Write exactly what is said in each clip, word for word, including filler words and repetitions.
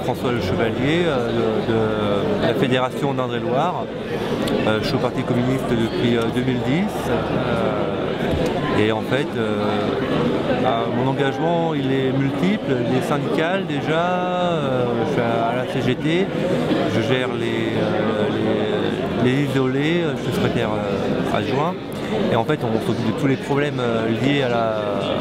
François Le Chevalier euh, de, de la Fédération d'Indre-et-Loire. Euh, je suis au Parti communiste depuis euh, deux mille dix euh, et en fait euh, bah, mon engagement il est multiple, il est syndical déjà, euh, je suis à la C G T, je gère les, euh, les, les isolés, je suis secrétaire euh, adjoint. Et en fait, on s'occupe de tous les problèmes liés à la,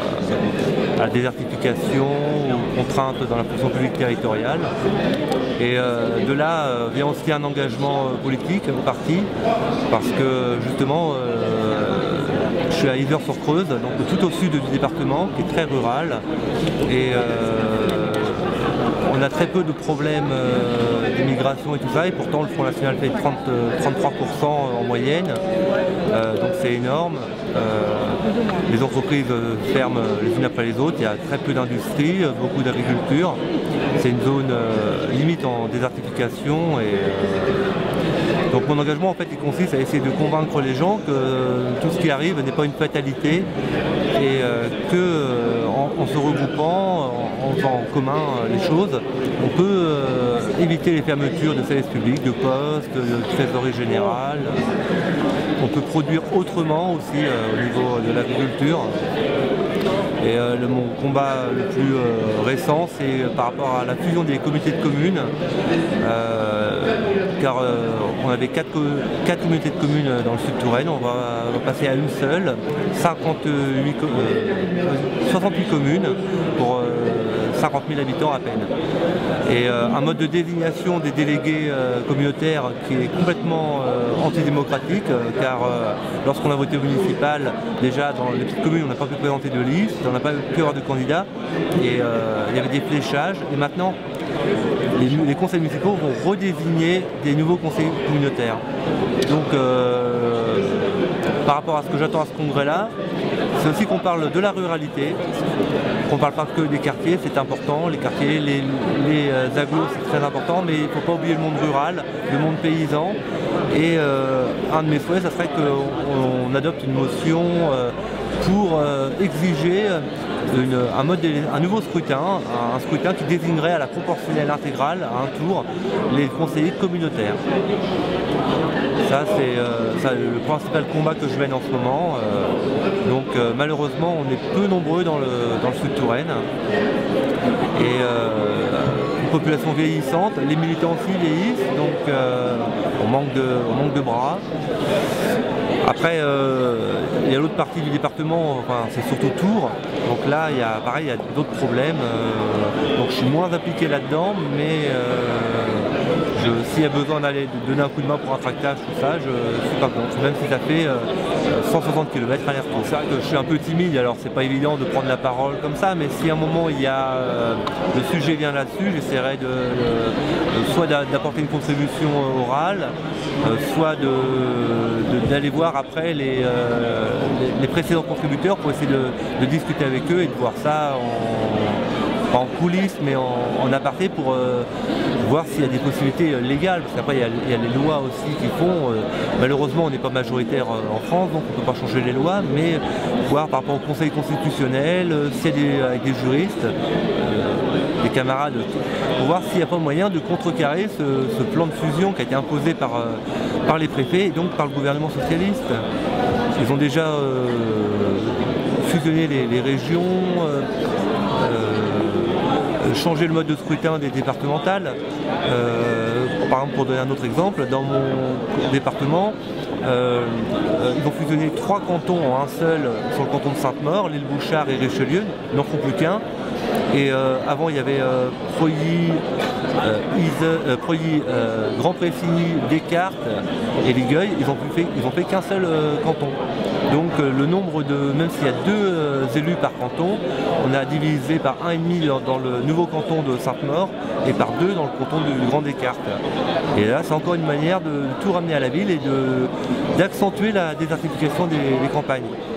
à la désertification, aux contraintes dans la fonction publique territoriale. Et euh, de là euh, vient aussi un engagement politique au parti, parce que justement, euh, je suis à Yzeure-sur-Creuse, donc tout au sud du département, qui est très rural. Et euh, on a très peu de problèmes euh, d'immigration et tout ça, et pourtant le Front National fait trente, trente-trois pour cent en moyenne, euh, donc c'est énorme. Euh, les entreprises ferment les unes après les autres, il y a très peu d'industrie, beaucoup d'agriculture. C'est une zone euh, limite en désertification. Et, euh, donc mon engagement en fait il consiste à essayer de convaincre les gens que tout ce qui arrive n'est pas une fatalité et euh, que euh, en, en se regroupant, en, en faisant en commun euh, les choses, on peut euh, éviter les fermetures de services publics, de postes, de trésorerie générale. On peut produire autrement aussi euh, au niveau de l'agriculture. Et euh, le, mon combat le plus euh, récent, c'est par rapport à la fusion des communautés de communes, euh, car euh, on avait quatre, quatre communautés de communes dans le sud Touraine, on va, on va passer à une seule, cinquante-huit, euh, soixante-huit communes pour euh, cinquante mille habitants à peine. Et euh, un mode de désignation des délégués euh, communautaires qui est complètement euh, antidémocratique, euh, car euh, lorsqu'on a voté au municipal, déjà dans les petites communes on n'a pas pu présenter de liste, on n'a pas pu avoir de candidats, et euh, il y avait des fléchages, et maintenant les, les conseils municipaux vont redésigner des nouveaux conseillers communautaires. Donc euh, par rapport à ce que j'attends à ce congrès-là, c'est aussi qu'on parle de la ruralité, qu'on ne parle pas que des quartiers, c'est important, les quartiers, les, les euh, agglos c'est très important, mais il ne faut pas oublier le monde rural, le monde paysan. Et euh, un de mes souhaits, ça serait qu'on on adopte une motion euh, pour euh, exiger une, un, mode, un nouveau scrutin, un, un scrutin qui désignerait à la proportionnelle intégrale, à un tour, les conseillers communautaires. Ça, c'est euh, le principal combat que je mène en ce moment. Euh, donc euh, malheureusement, on est peu nombreux dans le, dans le sud Touraine. Et euh, une population vieillissante, les militants aussi vieillissent, donc euh, on, manque de, on manque de bras. Après, euh, il y a l'autre partie du département, enfin, c'est surtout Tours. Donc là, il y a, pareil, il y a d'autres problèmes. Euh, donc je suis moins impliqué là-dedans, mais euh, s'il y a besoin d'aller donner un coup de main pour un tractage, tout ça, je ne suis pas contre. Même si ça fait euh, cent soixante kilomètres aller-retour. C'est vrai que je suis un peu timide, alors c'est pas évident de prendre la parole comme ça, mais si à un moment il y a euh, le sujet vient là-dessus, j'essaierai de, de, de soit d'apporter une contribution orale, euh, soit d'aller voir après les, euh, les, les précédents contributeurs pour essayer de, de discuter avec eux et de voir ça en, pas en coulisses mais en, en aparté pour euh, voir s'il y a des possibilités euh, légales, parce qu'après il, il y a les lois aussi qui font, euh, malheureusement on n'est pas majoritaire euh, en France donc on ne peut pas changer les lois, mais voir par rapport au Conseil constitutionnel, euh, s'il y a des, avec des juristes, euh, des camarades, pour voir s'il n'y a pas moyen de contrecarrer ce, ce plan de fusion qui a été imposé par, euh, par les préfets et donc par le gouvernement socialiste. Ils ont déjà euh, fusionné les, les régions, euh, euh, changé le mode de scrutin des départementales. Euh, par exemple, pour donner un autre exemple, dans mon département, euh, euh, ils ont fusionné trois cantons en un seul sur le canton de Sainte-Maure, l'île Bouchard et Richelieu, ils n'en font plus qu'un. Et euh, avant il y avait euh, Preuilly, euh, euh, Preuilly euh, Grand Pressigny, Descartes et Ligueuil, ils ont fait, ils ont fait qu'un seul euh, canton. Donc euh, le nombre de, même s'il y a deux euh, élus par canton, on a divisé par un virgule cinq dans, dans le nouveau canton de Sainte-Maure et par deux dans le canton du Grand Descartes. Et là c'est encore une manière de tout ramener à la ville et d'accentuer la désertification des, des campagnes.